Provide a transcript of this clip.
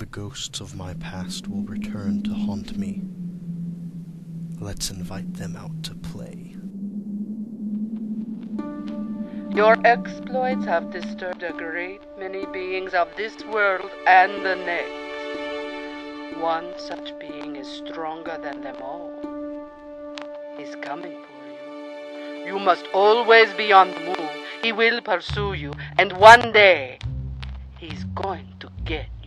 the ghosts of my past will return to haunt me. Let's invite them out to play. Your exploits have disturbed a great many beings of this world and the next. One such being is stronger than them all. He's coming for you. You must always be on the move. He will pursue you, and one day, he's going to get you.